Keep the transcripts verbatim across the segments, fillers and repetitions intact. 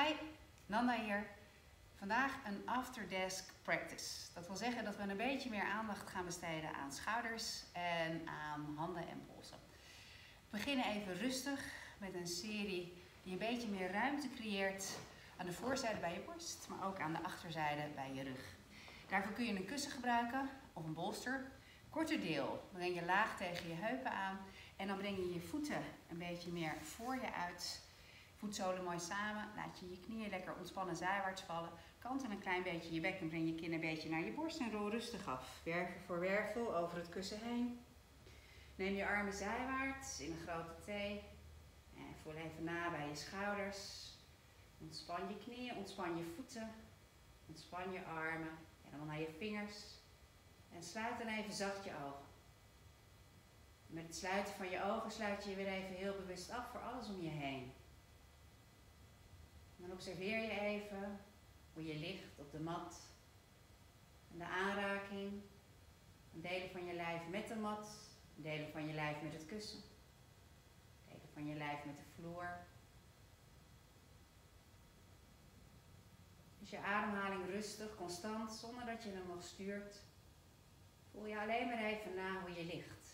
Hi, Nanda hier. Vandaag een afterdesk practice. Dat wil zeggen dat we een beetje meer aandacht gaan besteden aan schouders en aan handen en polsen. We beginnen even rustig met een serie die een beetje meer ruimte creëert aan de voorzijde bij je borst, maar ook aan de achterzijde bij je rug. Daarvoor kun je een kussen gebruiken of een bolster. Korte deel, breng je laag tegen je heupen aan en dan breng je je voeten een beetje meer voor je uit. Voetzolen mooi samen, laat je je knieën lekker ontspannen zijwaarts vallen. Kantel een klein beetje je bek en breng je kin een beetje naar je borst en rol rustig af. Wervel voor wervel over het kussen heen. Neem je armen zijwaarts in een grote T. En voel even na bij je schouders. Ontspan je knieën, ontspan je voeten. Ontspan je armen. En dan naar je vingers. En sluit dan even zacht je ogen. Met het sluiten van je ogen sluit je je weer even heel bewust af voor alles om je heen. En dan observeer je even hoe je ligt op de mat. En de aanraking. Delen van je lijf met de mat. Delen van je lijf met het kussen. Delen van je lijf met de vloer. Dus je ademhaling rustig, constant, zonder dat je hem nog stuurt. Voel je alleen maar even na hoe je ligt.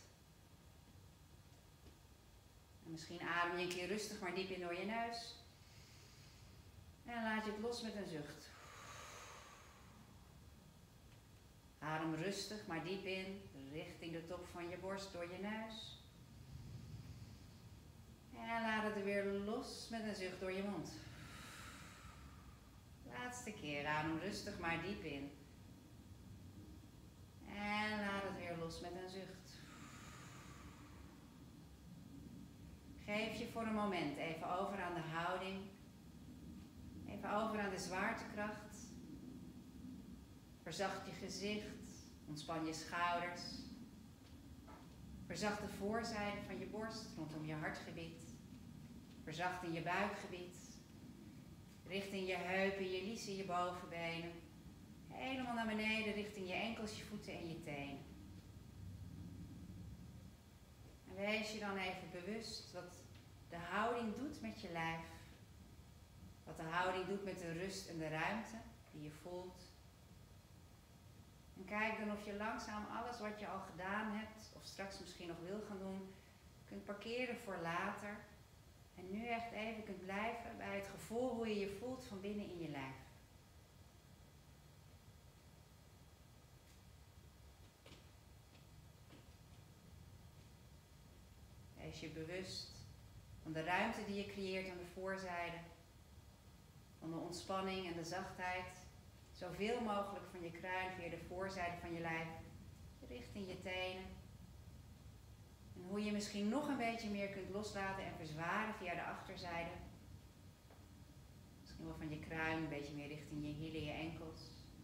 En misschien adem je een keer rustig maar diep in door je neus. En dan laat je het los met een zucht. Adem rustig maar diep in, richting de top van je borst door je neus. En laat het er weer los met een zucht door je mond. Laatste keer, adem rustig maar diep in. En laat het weer los met een zucht. Geef je voor een moment even over aan de houding. Even over aan de zwaartekracht. Verzacht je gezicht. Ontspan je schouders. Verzacht de voorzijde van je borst rondom je hartgebied. Verzacht in je buikgebied. Richting je heupen, je liezen, je bovenbenen. Helemaal naar beneden richting je enkels, je voeten en je tenen. En wees je dan even bewust wat de houding doet met je lijf. Wat de houding doet met de rust en de ruimte die je voelt. En kijk dan of je langzaam alles wat je al gedaan hebt, of straks misschien nog wil gaan doen, kunt parkeren voor later. En nu echt even kunt blijven bij het gevoel hoe je je voelt van binnen in je lijf. Wees je bewust van de ruimte die je creëert aan de voorzijde. Van de ontspanning en de zachtheid. Zoveel mogelijk van je kruin via de voorzijde van je lijf. Richting je tenen. En hoe je misschien nog een beetje meer kunt loslaten en verzwaren via de achterzijde. Misschien wel van je kruin een beetje meer richting je hielen, je enkels.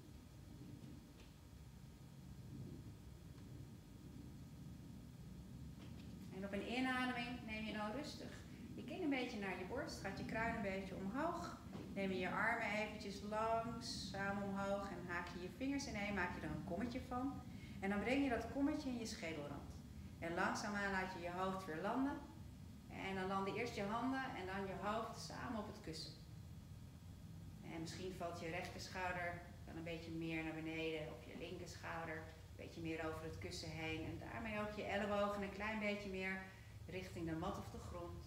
En op een inademing neem je dan rustig je kin een beetje naar je borst. Gaat je kruin een beetje omhoog. Neem je je armen eventjes langzaam omhoog en haak je je vingers ineen. Maak je er een kommetje van. En dan breng je dat kommetje in je schedelrand. En langzaamaan laat je je hoofd weer landen. En dan landen eerst je handen en dan je hoofd samen op het kussen. En misschien valt je rechterschouder dan een beetje meer naar beneden. Of je linkerschouder een beetje meer over het kussen heen. En daarmee ook je ellebogen een klein beetje meer richting de mat of de grond.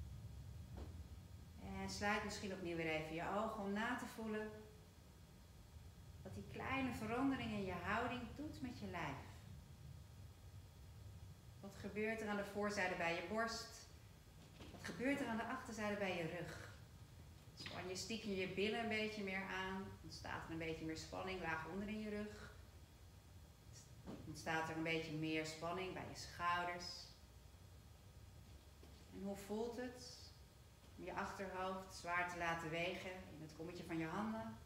En sluit misschien opnieuw weer even je ogen om na te voelen wat die kleine verandering in je houding doet met je lijf. Wat gebeurt er aan de voorzijde bij je borst? Wat gebeurt er aan de achterzijde bij je rug? Span je stiekem je billen een beetje meer aan. Ontstaat er een beetje meer spanning laag onder in je rug. Ontstaat er een beetje meer spanning bij je schouders. En hoe voelt het om je achterhoofd zwaar te laten wegen in het kommetje van je handen?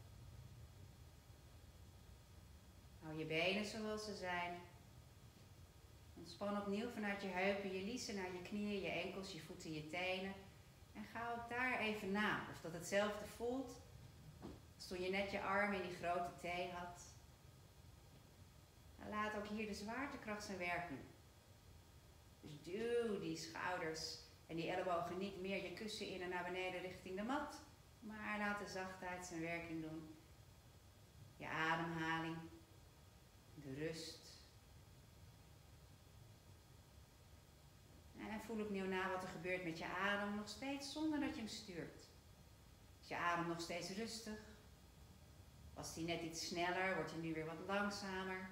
Hou je benen zoals ze zijn. Ontspan opnieuw vanuit je heupen, je liezen naar je knieën, je enkels, je voeten, je tenen. En ga ook daar even na of dat hetzelfde voelt als toen je net je arm in die grote T had. En laat ook hier de zwaartekracht zijn werk doen. Dus duw die schouders en die ellebogen niet meer je kussen in en naar beneden richting de mat. Maar laat de zachtheid zijn werking doen. Je ademhaling, de rust. En voel opnieuw na wat er gebeurt met je adem, nog steeds zonder dat je hem stuurt. Is je adem nog steeds rustig? Was die net iets sneller, wordt hij nu weer wat langzamer?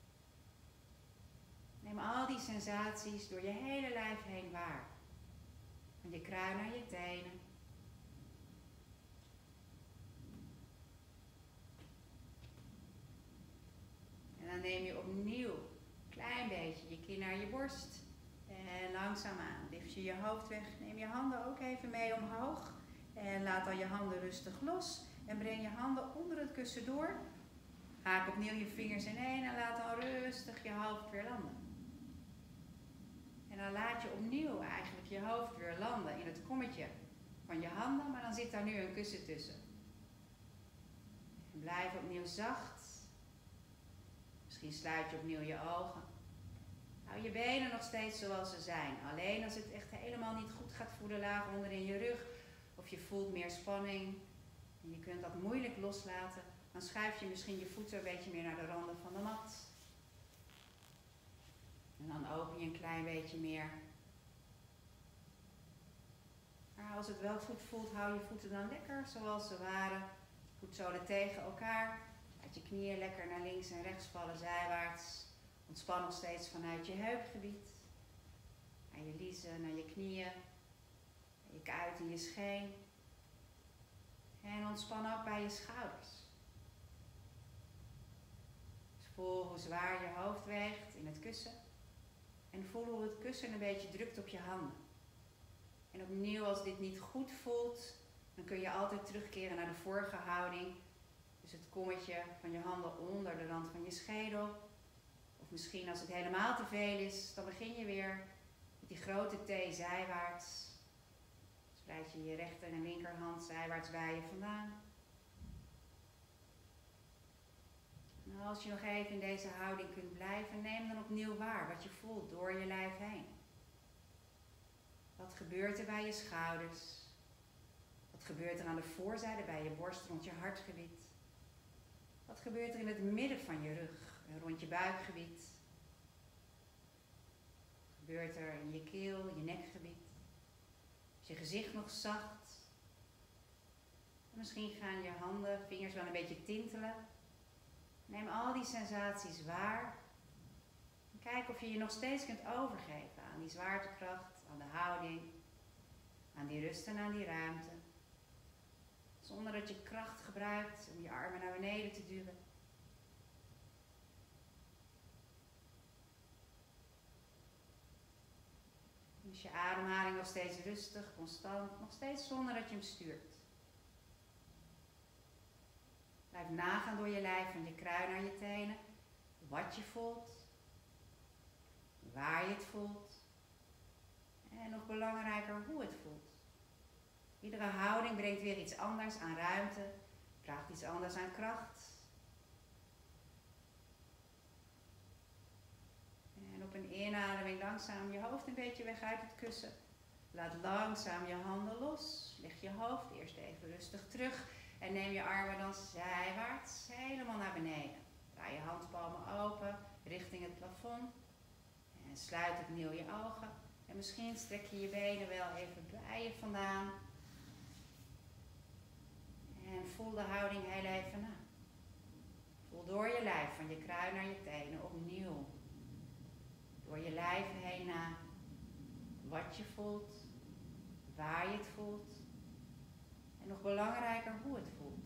Neem al die sensaties door je hele lijf heen waar. Van je kruin naar je tenen. En dan neem je opnieuw een klein beetje je kin naar je borst. En langzaamaan lift je je hoofd weg. Neem je handen ook even mee omhoog. En laat dan je handen rustig los. En breng je handen onder het kussen door. Haak opnieuw je vingers ineen en laat dan rustig je hoofd weer landen. En dan laat je opnieuw eigenlijk je hoofd weer landen in het kommetje van je handen. Maar dan zit daar nu een kussen tussen. En blijf opnieuw zacht. Misschien sluit je opnieuw je ogen. Hou je benen nog steeds zoals ze zijn. Alleen als het echt helemaal niet goed gaat voelen, laag onder in je rug. Of je voelt meer spanning. En je kunt dat moeilijk loslaten. Dan schuif je misschien je voeten een beetje meer naar de randen van de mat. En dan open je een klein beetje meer. Maar als het wel goed voelt, hou je voeten dan lekker zoals ze waren. Voetzolen tegen elkaar. Laat je knieën lekker naar links en rechts vallen, zijwaarts. Ontspan nog steeds vanuit je heupgebied. Naar je liezen, naar je knieën. Je kuit en je scheen. En ontspan ook bij je schouders. Dus voel hoe zwaar je hoofd weegt in het kussen. En voel hoe het kussen een beetje drukt op je handen. En opnieuw, als dit niet goed voelt, dan kun je altijd terugkeren naar de vorige houding. Dus het kommetje van je handen onder de rand van je schedel. Of misschien als het helemaal te veel is, dan begin je weer met die grote T zijwaarts. Spreid je je rechter en linkerhand zijwaarts bij je vandaan. En als je nog even in deze houding kunt blijven, neem dan opnieuw waar wat je voelt door je lijf heen. Wat gebeurt er bij je schouders? Wat gebeurt er aan de voorzijde bij je borst rond je hartgebied? Wat gebeurt er in het midden van je rug en rond je buikgebied? Wat gebeurt er in je keel, je nekgebied? Is je gezicht nog zacht? En misschien gaan je handen, vingers wel een beetje tintelen. Neem al die sensaties waar. En kijk of je je nog steeds kunt overgeven aan die zwaartekracht, aan de houding, aan die rust en aan die ruimte. Zonder dat je kracht gebruikt om je armen naar beneden te duwen. Dus je ademhaling nog steeds rustig, constant, nog steeds zonder dat je hem stuurt. Blijf nagaan door je lijf, van je kruin naar je tenen, wat je voelt, waar je het voelt en nog belangrijker hoe het voelt. Iedere houding brengt weer iets anders aan ruimte, vraagt iets anders aan kracht. En op een inademing langzaam je hoofd een beetje weg uit het kussen. Laat langzaam je handen los. Leg je hoofd eerst even rustig terug. En neem je armen dan zijwaarts helemaal naar beneden. Draai je handpalmen open richting het plafond. En sluit opnieuw je ogen. En misschien strek je je benen wel even bij je vandaan. En voel de houding heel even na. Voel door je lijf, van je kruin naar je tenen, opnieuw. Door je lijf heen na wat je voelt, waar je het voelt. En nog belangrijker, hoe het voelt.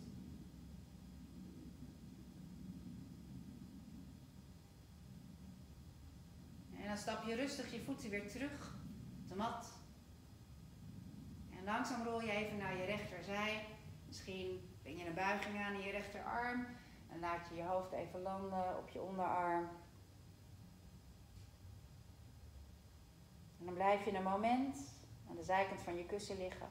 En dan stap je rustig je voeten weer terug op de mat. En langzaam rol je even naar je rechterzij. Misschien breng je een buiging aan in je rechterarm. En laat je je hoofd even landen op je onderarm. En dan blijf je een moment aan de zijkant van je kussen liggen.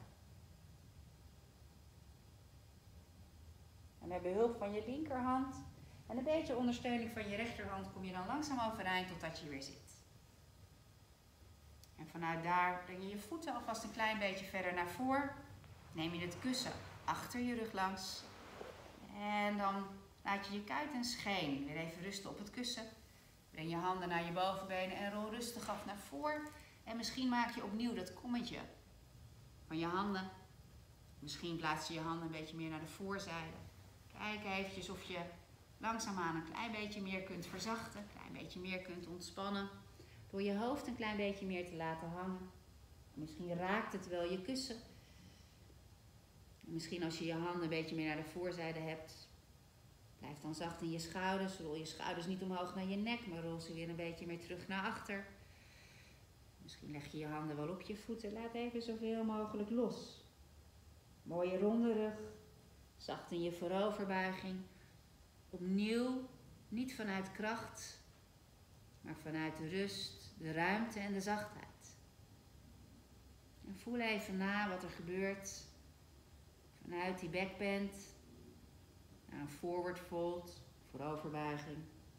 En met behulp van je linkerhand en een beetje ondersteuning van je rechterhand kom je dan langzaam overeind totdat je weer zit. En vanuit daar breng je je voeten alvast een klein beetje verder naar voren. neem je het kussen achter je rug langs. En dan laat je je kuit en scheen weer even rusten op het kussen. Breng je handen naar je bovenbenen en rol rustig af naar voren. En misschien maak je opnieuw dat kommetje van je handen. Misschien plaats je je handen een beetje meer naar de voorzijde. Kijk eventjes of je langzaamaan een klein beetje meer kunt verzachten. Een klein beetje meer kunt ontspannen. Door je hoofd een klein beetje meer te laten hangen. Misschien raakt het wel je kussen. Misschien als je je handen een beetje meer naar de voorzijde hebt. Blijf dan zacht in je schouders. Rol je schouders niet omhoog naar je nek, maar rol ze weer een beetje meer terug naar achter. Misschien leg je je handen wel op je voeten. Laat even zoveel mogelijk los. Mooie ronde rug. Zacht in je vooroverbuiging. Opnieuw, niet vanuit kracht, maar vanuit de rust, de ruimte en de zachtheid. En voel even na wat er gebeurt vanuit die backbend naar een forward fold, vooroverbuiging.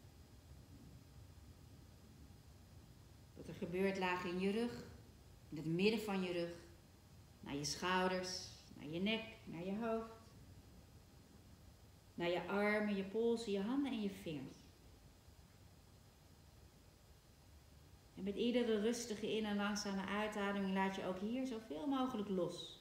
Wat er gebeurt laag in je rug, in het midden van je rug, naar je schouders, naar je nek, naar je hoofd. Naar je armen, je polsen, je handen en je vingers. En met iedere rustige in- en langzame uitademing laat je ook hier zoveel mogelijk los.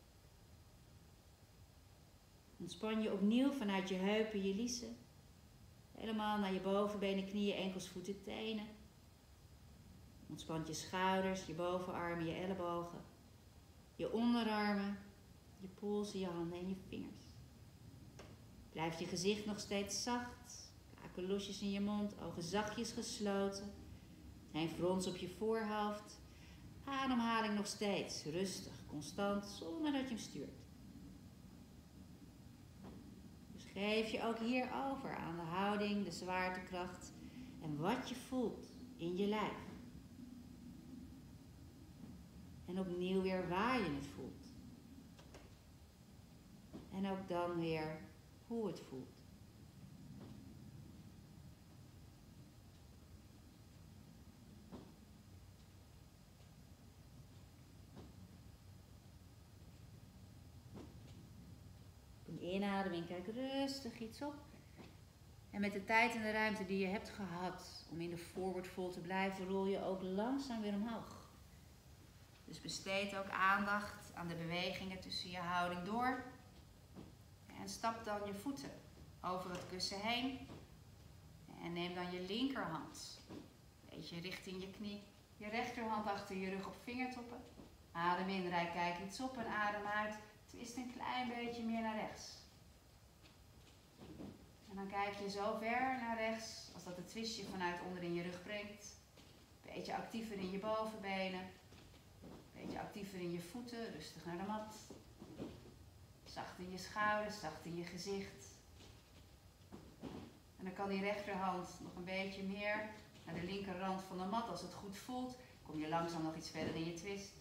Ontspan je opnieuw vanuit je heupen, je liezen. Helemaal naar je bovenbenen, knieën, enkels, voeten, tenen. Ontspan je schouders, je bovenarmen, je ellebogen. Je onderarmen, je polsen, je handen en je vingers. Blijft je gezicht nog steeds zacht. Kaken losjes in je mond, ogen zachtjes gesloten. Geen frons op je voorhoofd. Ademhaling nog steeds rustig, constant, zonder dat je hem stuurt. Dus geef je ook hier over aan de houding, de zwaartekracht en wat je voelt in je lijf. En opnieuw weer waar je het voelt. En ook dan weer hoe het voelt. Een inademing, kijk rustig iets op. En met de tijd en de ruimte die je hebt gehad om in de forward fold te blijven, rol je ook langzaam weer omhoog. Dus besteed ook aandacht aan de bewegingen tussen je houding door. En stap dan je voeten over het kussen heen. En neem dan je linkerhand een beetje richting je knie. Je rechterhand achter je rug op vingertoppen. Adem in, rijk kijk iets op en adem uit. Twist een klein beetje meer naar rechts. En dan kijk je zo ver naar rechts als dat het twistje vanuit onder in je rug brengt. Een beetje actiever in je bovenbenen. Een beetje actiever in je voeten, rustig naar de mat. Zacht in je schouders, zacht in je gezicht. En dan kan die rechterhand nog een beetje meer naar de linkerrand van de mat. Als het goed voelt, kom je langzaam nog iets verder in je twist.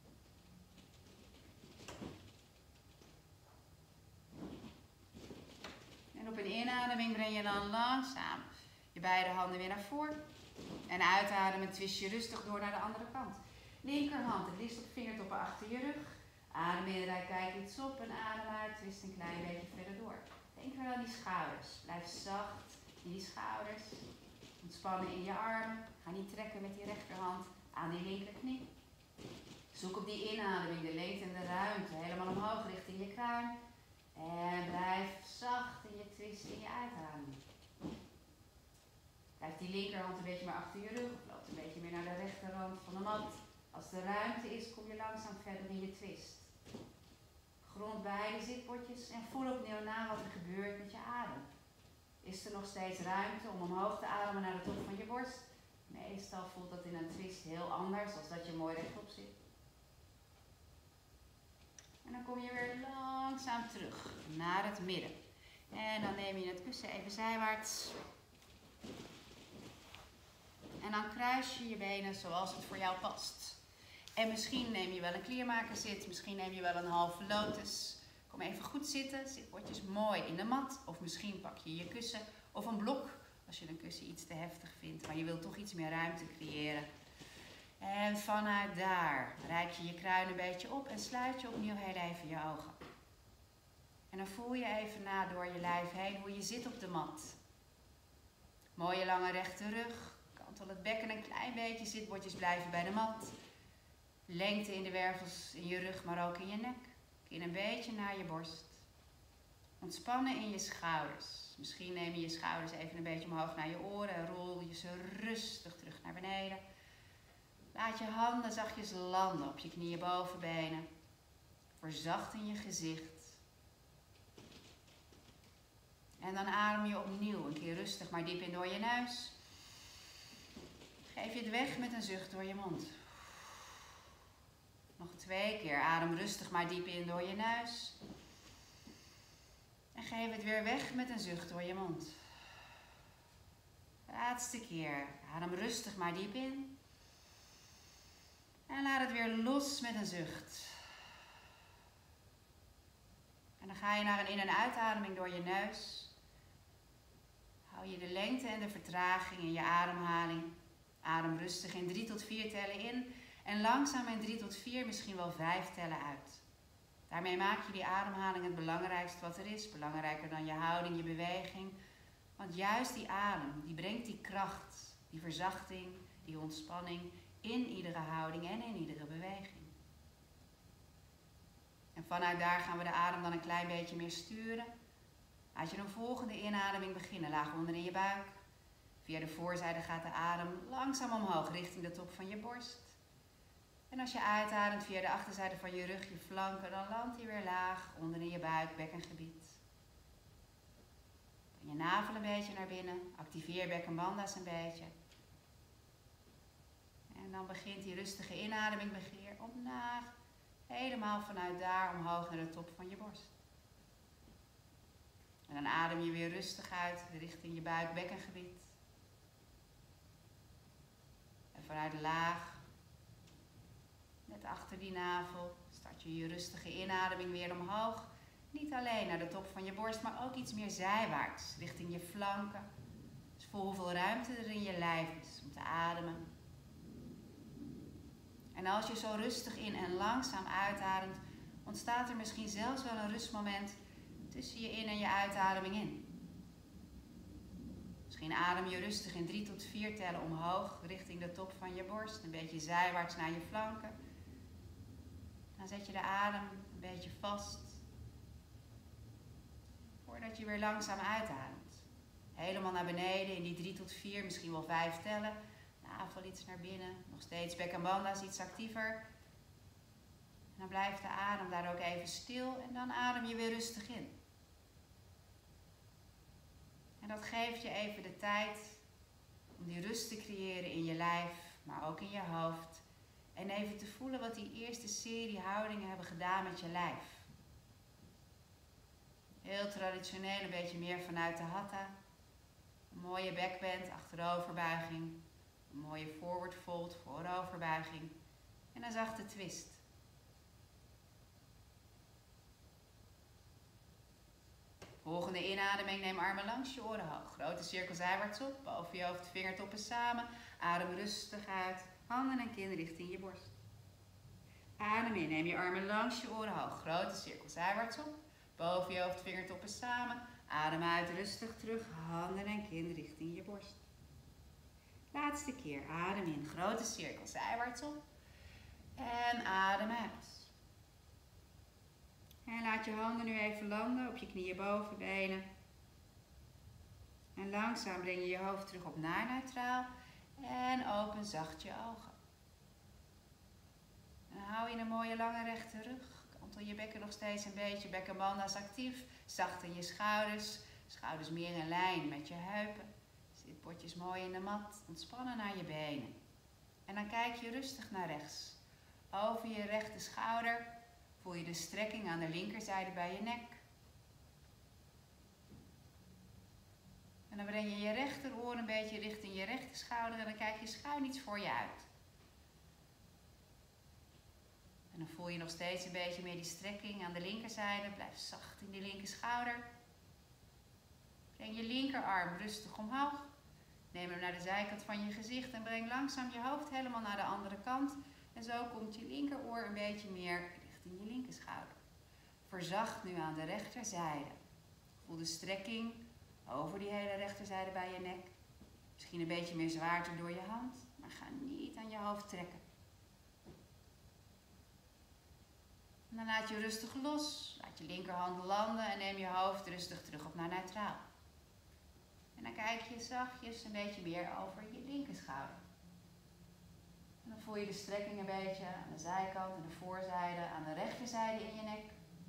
En op een inademing breng je dan langzaam je beide handen weer naar voren. En uitademen twist je rustig door naar de andere kant. Linkerhand, het liefst op vingertoppen achter je rug. Adem in, rijk kijk iets op en adem uit, twist een klein beetje verder door. Denk weer aan die schouders. Blijf zacht in die schouders. Ontspannen in je armen. Ga niet trekken met die rechterhand aan die linkerknie. Zoek op die inademing de lengte en de ruimte. Helemaal omhoog richting je kruin. En blijf zacht in je twist in je uitademing. Blijf die linkerhand een beetje meer achter je rug. Of loopt een beetje meer naar de rechterrand van de mat. Als er ruimte is, kom je langzaam verder in je twist. Grond beide zitpotjes en voel opnieuw na wat er gebeurt met je adem. Is er nog steeds ruimte om omhoog te ademen naar de top van je borst? Meestal voelt dat in een twist heel anders, als dat je mooi rechtop zit. En dan kom je weer langzaam terug naar het midden. En dan neem je het kussen even zijwaarts. En dan kruis je je benen zoals het voor jou past. En misschien neem je wel een kleermakerzit, misschien neem je wel een halve lotus. Kom even goed zitten, zitpotjes mooi in de mat. Of misschien pak je je kussen of een blok als je een kussen iets te heftig vindt. Maar je wilt toch iets meer ruimte creëren. En vanuit daar reik je je kruin een beetje op en sluit je opnieuw heel even je ogen. En dan voel je even na door je lijf heen hoe je zit op de mat. Mooie lange rechte rug. Kantel het bekken een klein beetje, zitbotjes blijven bij de mat. Lengte in de wervels in je rug, maar ook in je nek. Kin een beetje naar je borst. Ontspannen in je schouders. Misschien neem je je schouders even een beetje omhoog naar je oren en rol je ze rustig terug naar beneden. Laat je handen zachtjes landen op je knieën, bovenbenen. Verzacht in je gezicht. En dan adem je opnieuw een keer rustig maar diep in door je neus. Geef je het weg met een zucht door je mond. Nog twee keer. Adem rustig maar diep in door je neus. En geef het weer weg met een zucht door je mond. Laatste keer. Adem rustig maar diep in. En laat het weer los met een zucht. En dan ga je naar een in- en uitademing door je neus. Hou je de lengte en de vertraging in je ademhaling. Adem rustig in drie tot vier tellen in. En langzaam in drie tot vier, misschien wel vijf tellen uit. Daarmee maak je die ademhaling het belangrijkste wat er is. Belangrijker dan je houding, je beweging. Want juist die adem, die brengt die kracht, die verzachting, die ontspanning in iedere houding en in iedere beweging. En vanuit daar gaan we de adem dan een klein beetje meer sturen. Laat je een volgende inademing beginnen, laag onder in je buik. Via de voorzijde gaat de adem langzaam omhoog richting de top van je borst. En als je uitademt via de achterzijde van je rug, je flanken, dan landt hij weer laag onder in je buik, bekkengebied. Breng je navel een beetje naar binnen, activeer bekkenbanda's een beetje. En dan begint die rustige inademing begeer omlaag, helemaal vanuit daar omhoog naar de top van je borst. En dan adem je weer rustig uit richting je buik, bekkengebied. En vanuit de laag, net achter die navel, start je je rustige inademing weer omhoog. Niet alleen naar de top van je borst, maar ook iets meer zijwaarts, richting je flanken. Dus voel hoeveel ruimte er in je lijf is om te ademen. En als je zo rustig in en langzaam uitademt, ontstaat er misschien zelfs wel een rustmoment tussen je in- en je uitademing in. Misschien adem je rustig in drie tot vier tellen omhoog, richting de top van je borst, een beetje zijwaarts naar je flanken. Dan zet je de adem een beetje vast, voordat je weer langzaam uitademt. Helemaal naar beneden in die drie tot vier, misschien wel vijf tellen. Navel iets naar binnen, nog steeds bekkenbanda's iets actiever. En dan blijft de adem daar ook even stil en dan adem je weer rustig in. En dat geeft je even de tijd om die rust te creëren in je lijf, maar ook in je hoofd. En even te voelen wat die eerste serie houdingen hebben gedaan met je lijf. Heel traditioneel, een beetje meer vanuit de hatha. Een mooie backbend, achteroverbuiging. Een mooie forward fold, vooroverbuiging. En een zachte twist. Volgende inademing, neem armen langs je oren hoog. Grote cirkel zijwaarts op, boven je hoofd, vingertoppen samen. Adem rustig uit, handen en kin richting je borst. Adem in, neem je armen langs je oren hoog. Grote cirkel zijwaarts op, boven je hoofd, vingertoppen samen. Adem uit, rustig terug, handen en kin richting je borst. Laatste keer, adem in, grote cirkel zijwaarts op. En adem uit. En laat je handen nu even landen op je knieën, bovenbenen. En langzaam breng je je hoofd terug op naar neutraal. En open zacht je ogen. En hou je een mooie lange rechte rug. Kantel je bekken nog steeds een beetje. Bekkenbanda's actief. Zacht in je schouders. Schouders meer in lijn met je heupen. Zitbotjes mooi in de mat. Ontspannen naar je benen. En dan kijk je rustig naar rechts. Over je rechte schouder voel je de strekking aan de linkerzijde bij je nek. En dan breng je je rechteroor een beetje richting je rechter schouder en dan kijk je schuin iets voor je uit. En dan voel je nog steeds een beetje meer die strekking aan de linkerzijde. Blijf zacht in die linker schouder. Breng je linkerarm rustig omhoog. Neem hem naar de zijkant van je gezicht en breng langzaam je hoofd helemaal naar de andere kant. En zo komt je linkeroor een beetje meer richting je linkerschouder. Verzacht nu aan de rechterzijde. Voel de strekking over die hele rechterzijde bij je nek. Misschien een beetje meer zwaarte door je hand, maar ga niet aan je hoofd trekken. En dan laat je rustig los. Laat je linkerhand landen en neem je hoofd rustig terug op naar neutraal. En dan kijk je zachtjes een beetje meer over je linkerschouder. En dan voel je de strekking een beetje aan de zijkant en de voorzijde, aan de rechterzijde in je nek.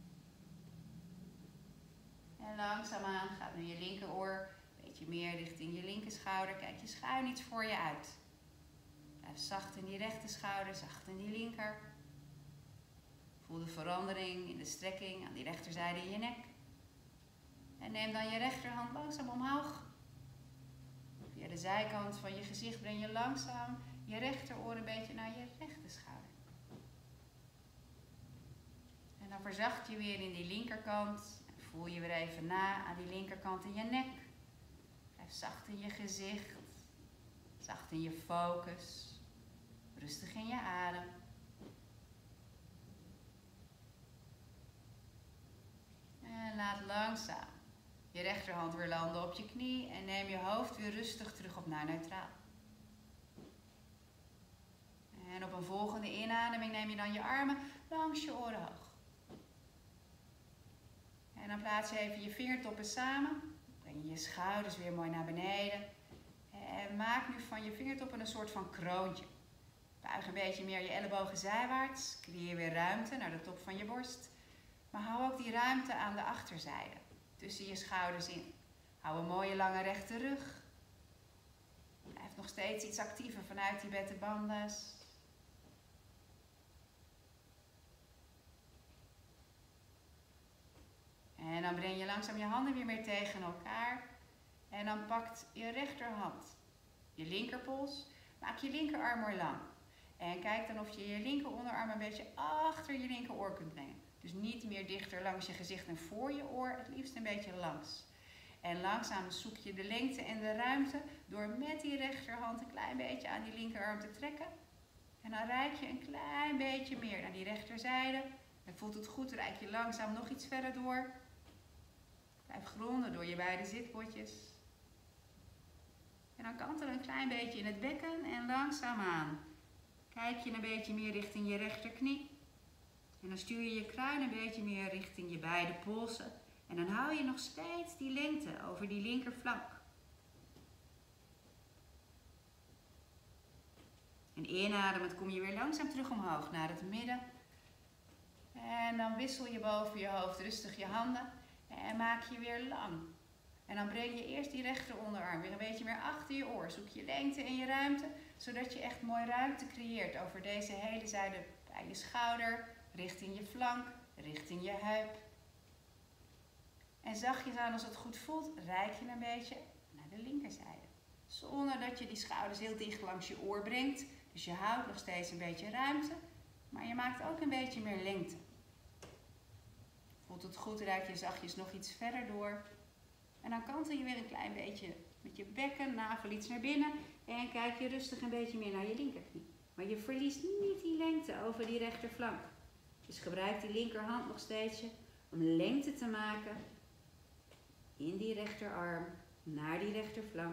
En langzaamaan gaat nu je linkeroor een beetje meer richting je linkerschouder. Kijk je schuin iets voor je uit. Blijf zacht in die rechterschouder, zacht in die linker. Voel de verandering in de strekking aan die rechterzijde in je nek. En neem dan je rechterhand langzaam omhoog. Via de zijkant van je gezicht breng je langzaam je rechteroor een beetje naar je rechterschouder. En dan verzacht je weer in die linkerkant. En voel je weer even na aan die linkerkant in je nek. Blijf zacht in je gezicht. Zacht in je focus. Rustig in je adem. En laat langzaam je rechterhand weer landen op je knie en neem je hoofd weer rustig terug op naar neutraal. En op een volgende inademing neem je dan je armen langs je oren hoog. En dan plaats je even je vingertoppen samen. Breng je je schouders weer mooi naar beneden. En maak nu van je vingertoppen een soort van kroontje. Buig een beetje meer je ellebogen zijwaarts. Creëer weer ruimte naar de top van je borst. Maar hou ook die ruimte aan de achterzijde. Tussen je schouders in. Hou een mooie lange rechte rug. Blijf nog steeds iets actiever vanuit die Baddha Bandhas. En dan breng je langzaam je handen weer meer tegen elkaar. En dan pakt je rechterhand je linkerpols. Maak je linkerarm mooi lang. En kijk dan of je je linker onderarm een beetje achter je linkeroor kunt brengen. Dus niet meer dichter langs je gezicht en voor je oor, het liefst een beetje langs. En langzaam zoek je de lengte en de ruimte door met die rechterhand een klein beetje aan die linkerarm te trekken. En dan reik je een klein beetje meer naar die rechterzijde. En voelt het goed, reik je langzaam nog iets verder door. Blijf gronden door je beide zitbotjes. En dan kantel een klein beetje in het bekken en langzaamaan kijk je een beetje meer richting je rechterknie. En dan stuur je je kruin een beetje meer richting je beide polsen. En dan hou je nog steeds die lengte over die linkerflank. En inademend kom je weer langzaam terug omhoog naar het midden. En dan wissel je boven je hoofd rustig je handen. En maak je weer lang. En dan breng je eerst die rechter onderarm weer een beetje meer achter je oor. Zoek je lengte en je ruimte. Zodat je echt mooi ruimte creëert over deze hele zijde bij je schouder. Richting je flank, richting je heup. En zachtjes aan als het goed voelt, reik je een beetje naar de linkerzijde. Zonder dat je die schouders heel dicht langs je oor brengt. Dus je houdt nog steeds een beetje ruimte. Maar je maakt ook een beetje meer lengte. Voelt het goed, reik je zachtjes nog iets verder door. En dan kantel je weer een klein beetje met je bekken, navel iets naar binnen. En kijk je rustig een beetje meer naar je linkerknie. Maar je verliest niet die lengte over die rechterflank. Dus gebruik die linkerhand nog steeds om lengte te maken in die rechterarm naar die rechterflank.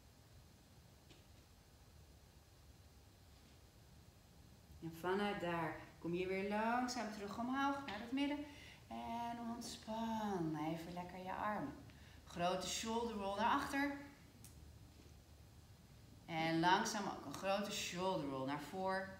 En vanuit daar kom je weer langzaam terug omhoog naar het midden. En ontspan even lekker je armen. Grote shoulder roll naar achter. En langzaam ook een grote shoulder roll naar voor.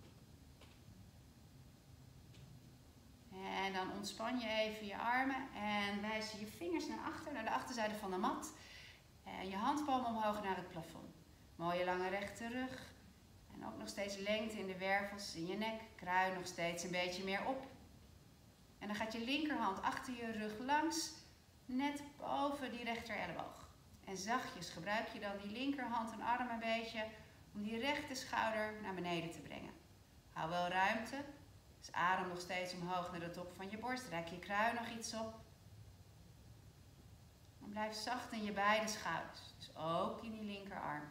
En dan ontspan je even je armen en wijs je je vingers naar achter, naar de achterzijde van de mat. En je handpalm omhoog naar het plafond. Mooie lange rechte rug. En ook nog steeds lengte in de wervels, in je nek. Kruin nog steeds een beetje meer op. En dan gaat je linkerhand achter je rug langs, net boven die rechter elleboog. En zachtjes gebruik je dan die linkerhand en arm een beetje om die rechter schouder naar beneden te brengen. Hou wel ruimte. Dus adem nog steeds omhoog naar de top van je borst. Rek je kruin nog iets op. En blijf zacht in je beide schouders. Dus ook in die linkerarm.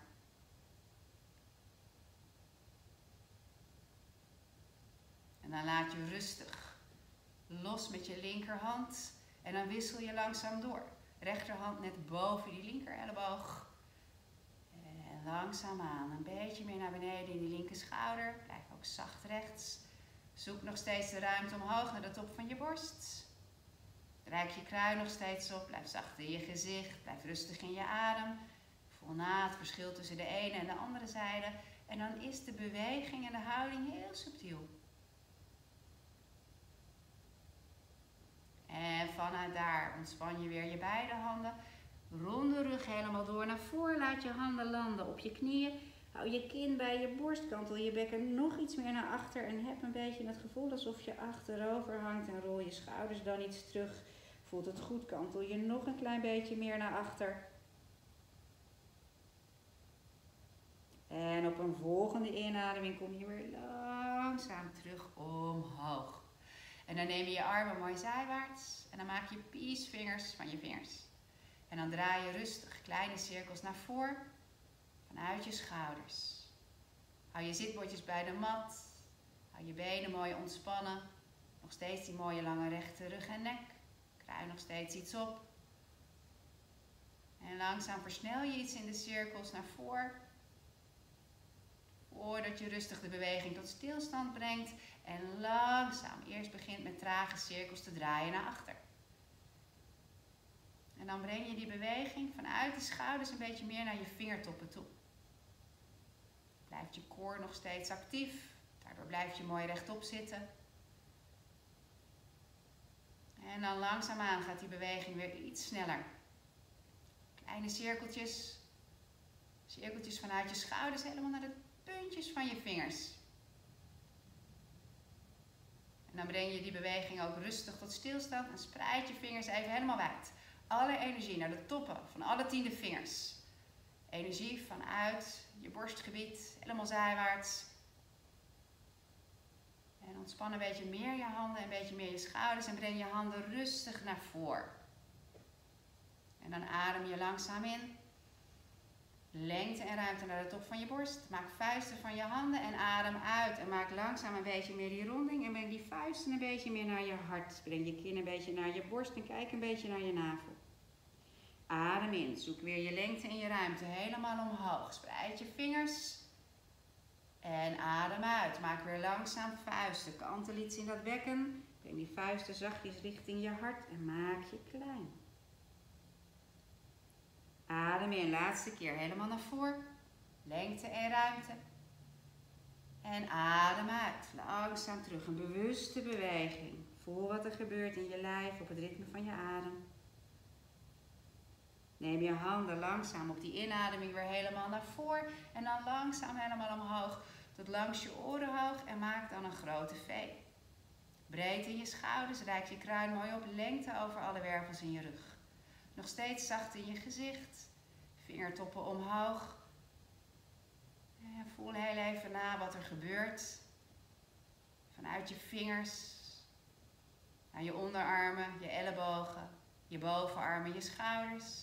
En dan laat je rustig los met je linkerhand. En dan wissel je langzaam door. Rechterhand net boven die linker elleboog. En langzaamaan een beetje meer naar beneden in die linker schouder. Blijf ook zacht rechts. Zoek nog steeds de ruimte omhoog naar de top van je borst. Rijk je kruin nog steeds op. Blijf zacht in je gezicht. Blijf rustig in je adem. Voel na het verschil tussen de ene en de andere zijde. En dan is de beweging en de houding heel subtiel. En vanuit daar ontspan je weer je beide handen. Rond de rug helemaal door naar voren. Laat je handen landen op je knieën. Hou je kin bij je borst. Kantel je bekken nog iets meer naar achter. En heb een beetje het gevoel alsof je achterover hangt. En rol je schouders dan iets terug. Voelt het goed. Kantel je nog een klein beetje meer naar achter. En op een volgende inademing kom je weer langzaam terug omhoog. En dan neem je je armen mooi zijwaarts. En dan maak je peace vingers van je vingers. En dan draai je rustig kleine cirkels naar voren. Vanuit je schouders. Hou je zitbordjes bij de mat. Hou je benen mooi ontspannen. Nog steeds die mooie lange rechte rug en nek. Kruin nog steeds iets op. En langzaam versnel je iets in de cirkels naar voren. Voordat je rustig de beweging tot stilstand brengt. En langzaam eerst begint met trage cirkels te draaien naar achter. En dan breng je die beweging vanuit de schouders een beetje meer naar je vingertoppen toe. Blijft je core nog steeds actief. Daardoor blijf je mooi rechtop zitten. En dan langzaamaan gaat die beweging weer iets sneller. Kleine cirkeltjes. Cirkeltjes vanuit je schouders helemaal naar de puntjes van je vingers. En dan breng je die beweging ook rustig tot stilstand en spreid je vingers even helemaal wijd. Alle energie naar de toppen van alle tiende vingers. Energie vanuit je borstgebied, helemaal zijwaarts. En ontspan een beetje meer je handen, een beetje meer je schouders en breng je handen rustig naar voren. En dan adem je langzaam in. Lengte en ruimte naar de top van je borst. Maak vuisten van je handen en adem uit. En maak langzaam een beetje meer die ronding. En breng die vuisten een beetje meer naar je hart. Breng je kin een beetje naar je borst en kijk een beetje naar je navel. Adem in. Zoek weer je lengte en je ruimte helemaal omhoog. Spreid je vingers. En adem uit. Maak weer langzaam vuisten. Kantel iets in dat bekken. Breng die vuisten zachtjes richting je hart en maak je klein. Adem in, laatste keer helemaal naar voren. Lengte en ruimte. En adem uit. Langzaam terug. Een bewuste beweging. Voel wat er gebeurt in je lijf op het ritme van je adem. Neem je handen langzaam op die inademing weer helemaal naar voren. En dan langzaam helemaal omhoog tot langs je oren hoog. En maak dan een grote V. Breed in je schouders. Rijk je kruin mooi op. Lengte over alle wervels in je rug. Nog steeds zacht in je gezicht. Vingertoppen omhoog. En voel heel even na wat er gebeurt. Vanuit je vingers. Naar je onderarmen, je ellebogen, je bovenarmen, je schouders.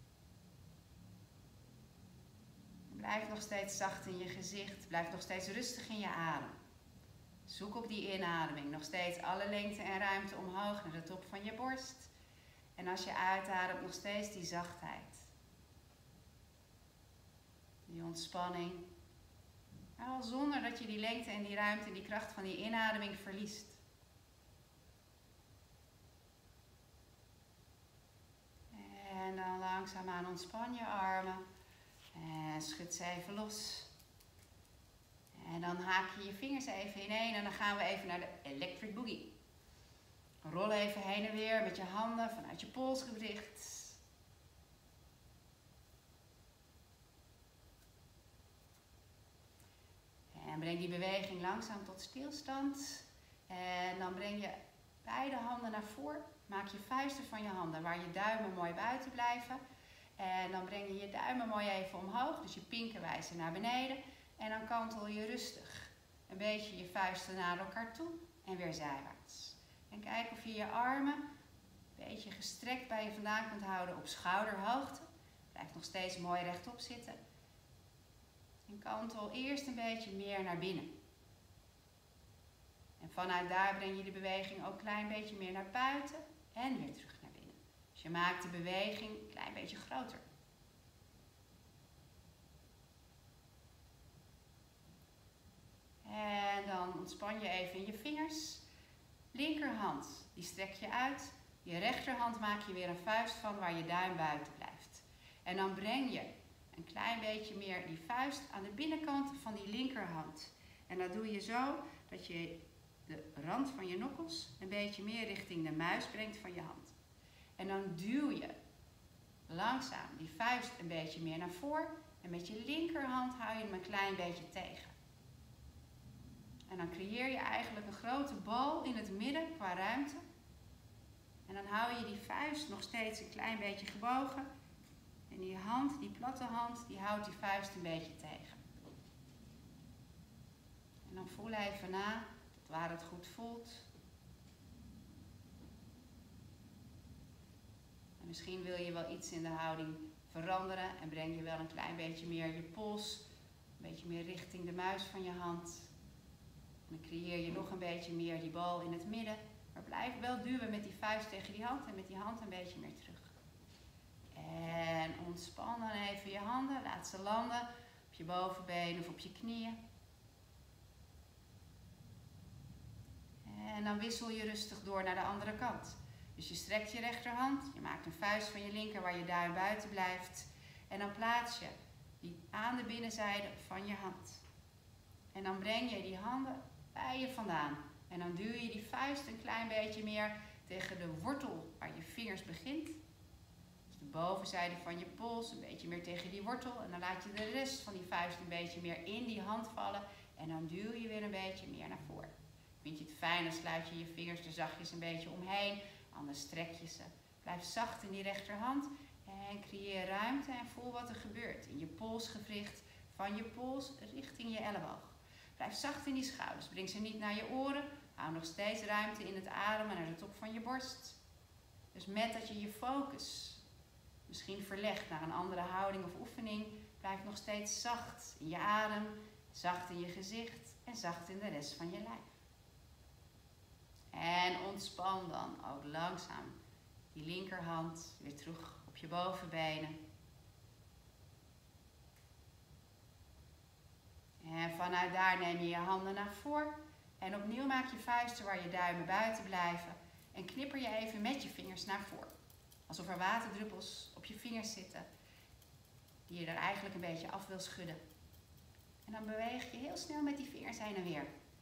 Blijf nog steeds zacht in je gezicht. Blijf nog steeds rustig in je adem. Zoek op die inademing. Nog steeds alle lengte en ruimte omhoog naar de top van je borst. En als je uitademt, nog steeds die zachtheid. Die ontspanning. Al zonder dat je die lengte en die ruimte en die kracht van die inademing verliest. En dan langzaamaan ontspan je armen. En schud ze even los. En dan haak je je vingers even ineen en dan gaan we even naar de Electric Boogie. Rol even heen en weer met je handen vanuit je polsgewricht. En breng die beweging langzaam tot stilstand. En dan breng je beide handen naar voren. Maak je vuisten van je handen waar je duimen mooi buiten blijven. En dan breng je je duimen mooi even omhoog. Dus je pinken wijzen naar beneden. En dan kantel je rustig een beetje je vuisten naar elkaar toe. En weer zijwaarts. En kijk of je je armen een beetje gestrekt bij je vandaan kunt houden op schouderhoogte. Blijf nog steeds mooi rechtop zitten. En kantel eerst een beetje meer naar binnen. En vanuit daar breng je de beweging ook een klein beetje meer naar buiten en weer terug naar binnen. Dus je maakt de beweging een klein beetje groter. En dan ontspan je even in je vingers. Linkerhand, die strek je uit. Je rechterhand maak je weer een vuist van waar je duim buiten blijft. En dan breng je een klein beetje meer die vuist aan de binnenkant van die linkerhand. En dat doe je zo dat je de rand van je nokkels een beetje meer richting de muis brengt van je hand. En dan duw je langzaam die vuist een beetje meer naar voren. En met je linkerhand hou je hem een klein beetje tegen. En dan creëer je eigenlijk een grote bal in het midden qua ruimte. En dan hou je die vuist nog steeds een klein beetje gebogen. En die hand, die platte hand, die houdt die vuist een beetje tegen. En dan voel even na waar het goed voelt. En misschien wil je wel iets in de houding veranderen en breng je wel een klein beetje meer je pols, een beetje meer richting de muis van je hand. En dan creëer je nog een beetje meer die bal in het midden. Maar blijf wel duwen met die vuist tegen die hand en met die hand een beetje meer terug. En ontspan dan even je handen. Laat ze landen op je bovenbeen of op je knieën. En dan wissel je rustig door naar de andere kant. Dus je strekt je rechterhand. Je maakt een vuist van je linker waar je duim buiten blijft. En dan plaats je die aan de binnenzijde van je hand. En dan breng je die handen bij je vandaan. En dan duw je die vuist een klein beetje meer tegen de wortel waar je vingers begint. Dus de bovenzijde van je pols een beetje meer tegen die wortel. En dan laat je de rest van die vuist een beetje meer in die hand vallen. En dan duw je weer een beetje meer naar voren. Vind je het fijn, dan sluit je je vingers er zachtjes een beetje omheen. Anders strek je ze. Blijf zacht in die rechterhand. En creëer ruimte en voel wat er gebeurt. In je polsgewricht, van je pols richting je elleboog. Blijf zacht in die schouders. Breng ze niet naar je oren. Hou nog steeds ruimte in het ademen naar de top van je borst. Dus met dat je je focus misschien verlegt naar een andere houding of oefening, blijf nog steeds zacht in je adem, zacht in je gezicht en zacht in de rest van je lijf. En ontspan dan ook langzaam die linkerhand weer terug op je bovenbenen. En vanuit daar neem je je handen naar voren. En opnieuw maak je vuisten waar je duimen buiten blijven. En knipper je even met je vingers naar voren. Alsof er waterdruppels op je vingers zitten. Die je er eigenlijk een beetje af wil schudden. En dan beweeg je heel snel met die vingers heen en weer.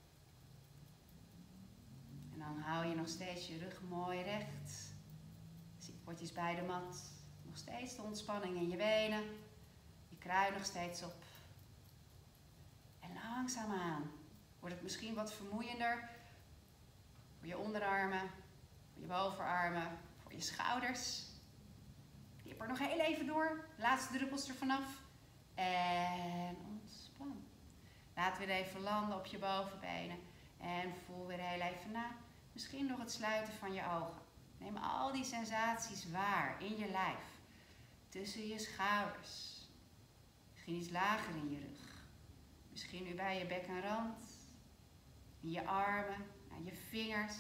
En dan hou je nog steeds je rug mooi recht. Zit potjes bij de mat. Nog steeds de ontspanning in je benen. Je kruin nog steeds op. En langzaamaan wordt het misschien wat vermoeiender voor je onderarmen, voor je bovenarmen, voor je schouders. Knip er nog heel even door. Laatste druppels er vanaf. En ontspan. Laat weer even landen op je bovenbenen. En voel weer heel even na. Misschien nog het sluiten van je ogen. Neem al die sensaties waar in je lijf. Tussen je schouders. Misschien iets lager in je rug. Misschien nu bij je bekkenrand. In je armen. Aan je vingers.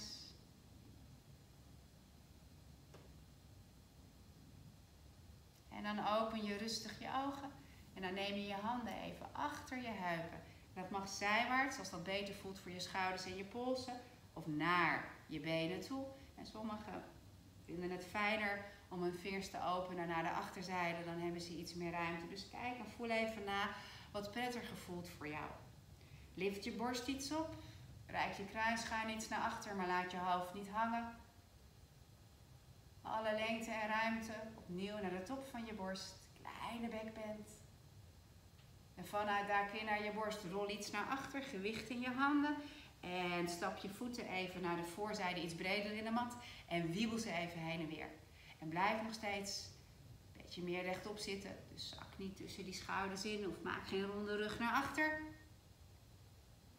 En dan open je rustig je ogen. En dan neem je je handen even achter je heupen. Dat mag zijwaarts, als dat beter voelt voor je schouders en je polsen. Of naar je benen toe. En sommigen vinden het fijner om hun vingers te openen naar de achterzijde. Dan hebben ze iets meer ruimte. Dus kijk en voel even na wat prettiger voelt voor jou. Lift je borst iets op. Reik je kruisschuin iets naar achter, maar laat je hoofd niet hangen. Alle lengte en ruimte. Opnieuw naar de top van je borst. Kleine bekbend. En vanuit daar kin naar je borst. Rol iets naar achter. Gewicht in je handen. En stap je voeten even naar de voorzijde, iets breder in de mat. En wiebel ze even heen en weer. En blijf nog steeds een beetje meer rechtop zitten. Dus zak niet tussen die schouders in of maak geen ronde rug naar achter.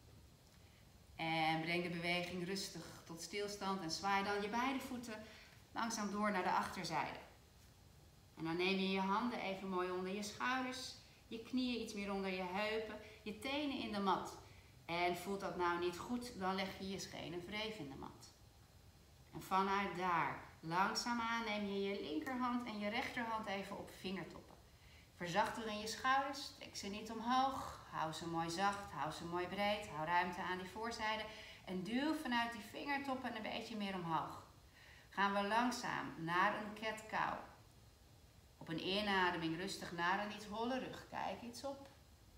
En breng de beweging rustig tot stilstand en zwaai dan je beide voeten Langzaam door naar de achterzijde. En dan neem je je handen even mooi onder je schouders. Je knieën iets meer onder je heupen. Je tenen in de mat. En voelt dat nou niet goed, dan leg je je schenen wreef in de mat. En vanuit daar, langzaamaan neem je je linkerhand en je rechterhand even op vingertoppen. Verzacht erin je schouders, trek ze niet omhoog. Hou ze mooi zacht, hou ze mooi breed. Hou ruimte aan die voorzijde. En duw vanuit die vingertoppen een beetje meer omhoog. Gaan we langzaam naar een cat-cow. Op een inademing rustig naar een iets holle rug. Kijk iets op.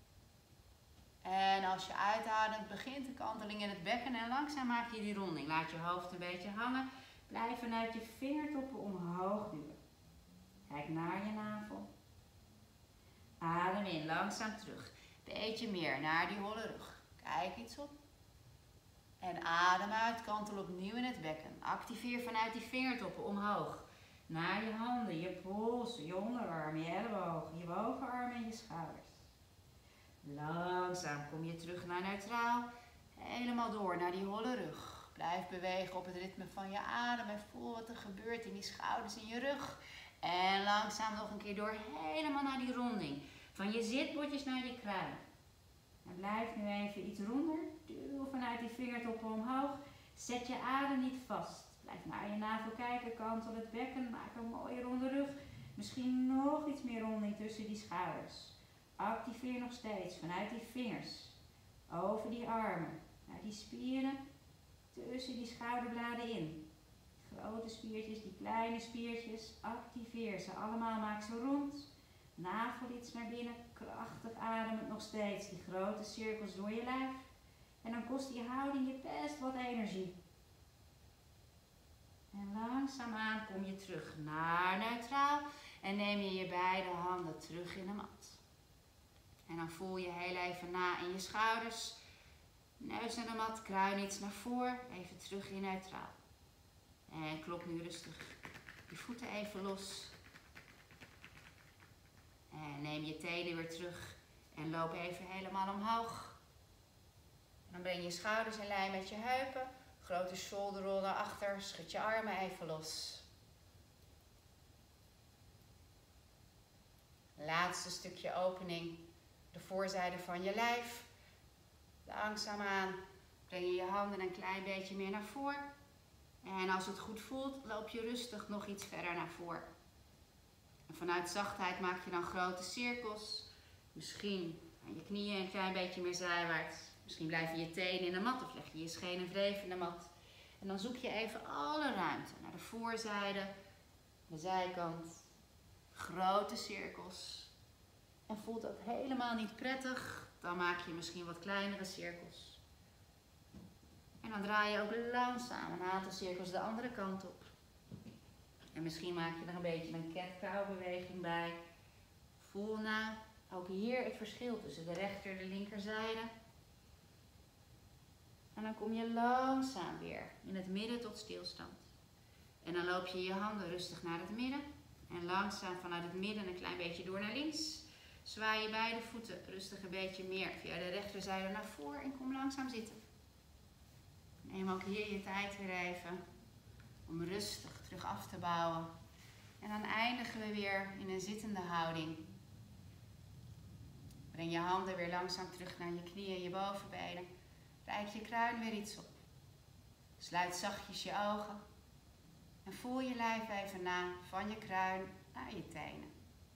En als je uitademt, begint de kanteling in het bekken en langzaam maak je die ronding. Laat je hoofd een beetje hangen. Blijf vanuit je vingertoppen omhoog duwen. Kijk naar je navel. Adem in, langzaam terug. Beetje meer naar die holle rug. Kijk iets op. En adem uit, kantel opnieuw in het bekken. Activeer vanuit die vingertoppen omhoog. Naar je handen, je polsen, je onderarmen, je ellebogen, je bovenarmen en je schouders. Langzaam kom je terug naar neutraal. Helemaal door naar die holle rug. Blijf bewegen op het ritme van je adem en voel wat er gebeurt in die schouders en je rug. En langzaam nog een keer door, helemaal naar die ronding. Van je zitbotjes naar je kruin. En blijf nu even iets ronder. Duw vanuit die vingertoppen omhoog. Zet je adem niet vast. Blijf naar je navel kijken, kantel het bekken, maak een mooie ronde rug. Misschien nog iets meer ronding tussen die schouders. Activeer nog steeds vanuit die vingers. Over die armen. Naar die spieren. Tussen die schouderbladen in. Grote spiertjes, die kleine spiertjes. Activeer ze allemaal, maak ze rond. Navel iets naar binnen. Krachtig ademend nog steeds. Die grote cirkels door je lijf. En dan kost die houding je best wat energie. En langzaamaan kom je terug naar neutraal. En neem je je beide handen terug in de mat. En dan voel je heel even na in je schouders. Neus naar de mat, kruin iets naar voren. Even terug in neutraal. En klop nu rustig je voeten even los. En neem je tenen weer terug. En loop even helemaal omhoog. En dan breng je schouders in lijn met je heupen. Grote shoulder roll naar achter. Schud je armen even los. Laatste stukje opening. De voorzijde van je lijf. Langzaamaan breng je je handen een klein beetje meer naar voren. En als het goed voelt, loop je rustig nog iets verder naar voren. En vanuit zachtheid maak je dan grote cirkels. Misschien aan je knieën een klein beetje meer zijwaarts. Misschien blijven je tenen in de mat of leg je je schenen wreef in de mat. En dan zoek je even alle ruimte naar de voorzijde, de zijkant. Grote cirkels. En voelt dat helemaal niet prettig, dan maak je misschien wat kleinere cirkels. En dan draai je ook langzaam een aantal cirkels de andere kant op. En misschien maak je er een beetje een cat-cow beweging bij. Voel na, ook hier het verschil tussen de rechter en de linkerzijde. En dan kom je langzaam weer in het midden tot stilstand. En dan loop je je handen rustig naar het midden. En langzaam vanuit het midden een klein beetje door naar links. Zwaai je beide voeten rustig een beetje meer via de rechterzijde naar voren en kom langzaam zitten. Neem ook hier je tijd weer even om rustig terug af te bouwen. En dan eindigen we weer in een zittende houding. Breng je handen weer langzaam terug naar je knieën en je bovenbenen. Reik je kruin weer iets op. Sluit zachtjes je ogen. En voel je lijf even na van je kruin naar je tenen.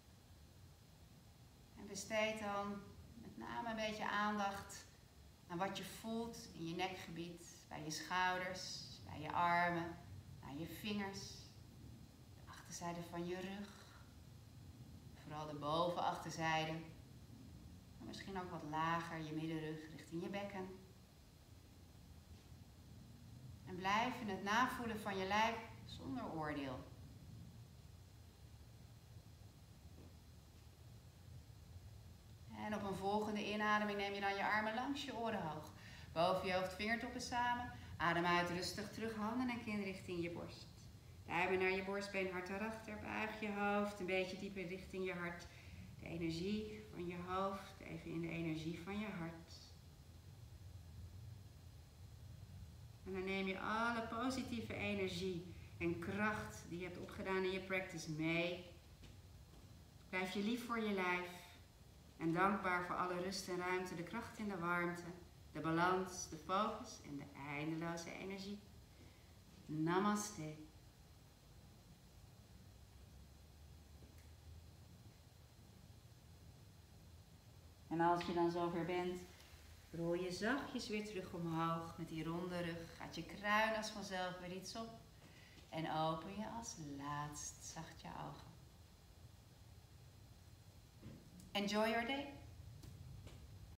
En besteed dan met name een beetje aandacht aan wat je voelt in je nekgebied. Bij je schouders, bij je armen, aan je vingers. De achterzijde van je rug. Vooral de bovenachterzijde. En misschien ook wat lager je middenrug richting je bekken. En blijf in het navoelen van je lijf zonder oordeel. En op een volgende inademing neem je dan je armen langs je oren hoog. Boven je hoofd vingertoppen samen. Adem uit rustig terug, handen en kin richting je borst. Duimen naar je borstbeen, hart erachter. Buig je hoofd een beetje dieper richting je hart. De energie van je hoofd, even in de energie van je hart. En dan neem je alle positieve energie en kracht die je hebt opgedaan in je practice mee. Blijf je lief voor je lijf en dankbaar voor alle rust en ruimte, de kracht en de warmte, de balans, de focus en de eindeloze energie. Namaste. En als je dan zover bent, rol je zachtjes weer terug omhoog met die ronde rug. Gaat je kruin als vanzelf weer iets op. En open je als laatst zacht je ogen. Enjoy your day.